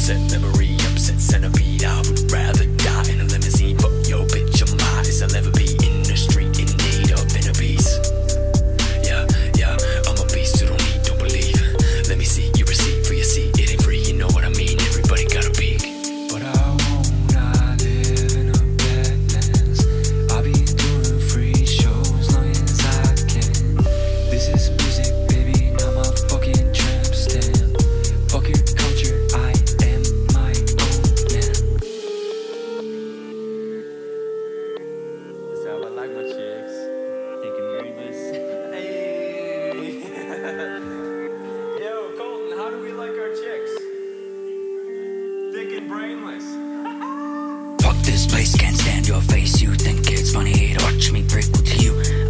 Sunset memory, upset centipede. I would rather die in a limousine. Fuck your bitch, I'm high as I'll ever be. In the street, in need of inner peace. Yeah, I'm a beast who don't need, don't believe. Let me see your receipt for your seat. It ain't free, you know what I mean. Everybody got a peek. But I won't, I live in a badlands. I'll be doing free shows long as I can. This is music, baby, not my fucking tramp stamp. Fuck your culture, I am my own man. That's how I like my chicks. Thinking brainless. Hey. Yo, Colton, how do we like our chicks? Thick and brainless. Fuck this place, can't stand your face. You think it's funny to watch me break with you.